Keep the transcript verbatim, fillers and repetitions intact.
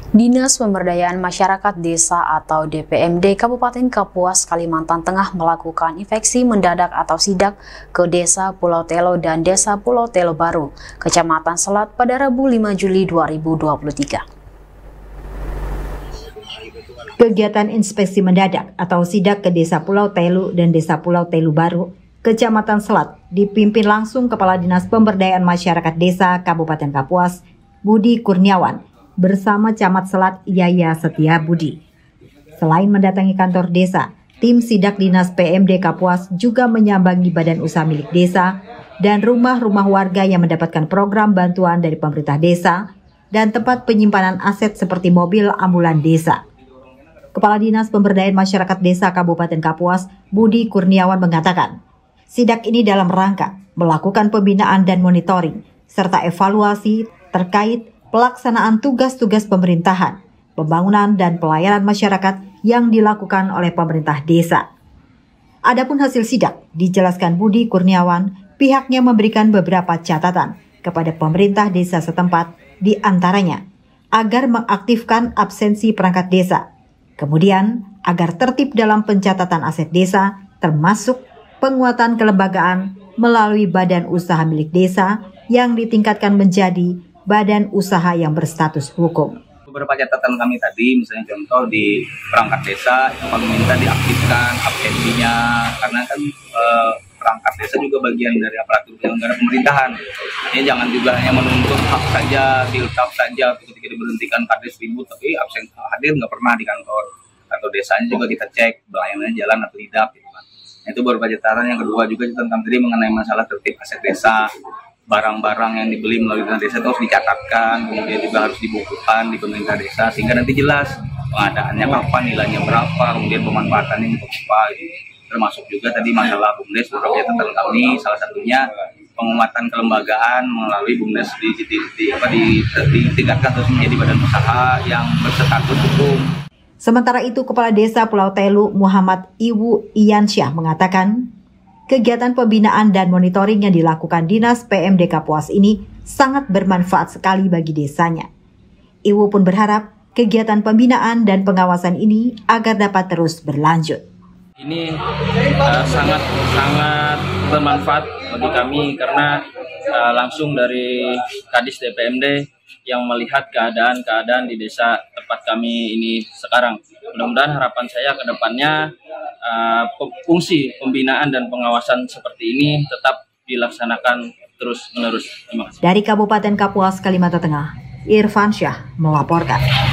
Dinas Pemberdayaan Masyarakat Desa atau D P M D Kabupaten Kapuas, Kalimantan Tengah melakukan inspeksi mendadak atau sidak ke Desa Pulau Telo dan Desa Pulau Telo Baru, Kecamatan Selat pada Rabu lima Juli dua ribu dua puluh tiga. Kegiatan inspeksi mendadak atau sidak ke Desa Pulau Telu dan Desa Pulau Telu Baru, Kecamatan Selat, dipimpin langsung Kepala Dinas Pemberdayaan Masyarakat Desa Kabupaten Kapuas, Budi Kurniawan, bersama Camat Selat Yaya Setia Budi. Selain mendatangi kantor desa, tim sidak Dinas P M D Kapuas juga menyambangi badan usaha milik desa dan rumah-rumah warga yang mendapatkan program bantuan dari pemerintah desa dan tempat penyimpanan aset seperti mobil ambulan desa. Kepala Dinas Pemberdayaan Masyarakat Desa Kabupaten Kapuas, Budi Kurniawan mengatakan, sidak ini dalam rangka melakukan pembinaan dan monitoring serta evaluasi terkait pelaksanaan tugas-tugas pemerintahan, pembangunan dan pelayanan masyarakat yang dilakukan oleh pemerintah desa. Adapun hasil sidak, dijelaskan Budi Kurniawan, pihaknya memberikan beberapa catatan kepada pemerintah desa setempat, di antaranya agar mengaktifkan absensi perangkat desa, kemudian agar tertib dalam pencatatan aset desa, termasuk penguatan kelembagaan melalui badan usaha milik desa yang ditingkatkan menjadi badan usaha yang berstatus hukum. Beberapa catatan kami tadi, misalnya contoh di perangkat desa, kami minta diaktifkan absensinya, karena kan e, perangkat desa juga bagian dari aparatur penyelenggara pemerintahan. Artinya jangan juga hanya menuntut hak saja, diltap saja, ketika diberhentikan kades ribut, tapi absen hadir nggak pernah di kantor. Kantor desanya juga kita cek, pelayanannya jalan atau tidak. Gitu kan. Itu beberapa catatan. Yang kedua juga catatan kami tadi mengenai masalah tertib aset desa. Barang-barang yang dibeli melalui dana desa itu harus dicatatkan, kemudian juga harus dibukukan di pemerintah desa sehingga nanti jelas pengadaannya kapan, nilainya berapa, kemudian pemanfaatannya untuk apa. Termasuk juga tadi masalah BUMDes, beberapa catatan kami, salah satunya penguatan kelembagaan melalui BUMDes di, di, di, apa, di, ditingkatkan terus menjadi badan usaha yang berstatus hukum. Sementara itu, Kepala Desa Pulau Telu Muhammad Iwu Iyansyah mengatakan, kegiatan pembinaan dan monitoring yang dilakukan Dinas P M D Kapuas ini sangat bermanfaat sekali bagi desanya. Iwu pun berharap kegiatan pembinaan dan pengawasan ini agar dapat terus berlanjut. Ini uh, sangat sangat bermanfaat bagi kami karena uh, langsung dari Kadis D P M D yang melihat keadaan-keadaan di desa tempat kami ini sekarang. Mudah-mudahan harapan saya ke depannya uh, fungsi pembinaan dan pengawasan seperti ini tetap dilaksanakan terus-menerus. Dari Kabupaten Kapuas, Kalimantan Tengah, Irfan Syah melaporkan.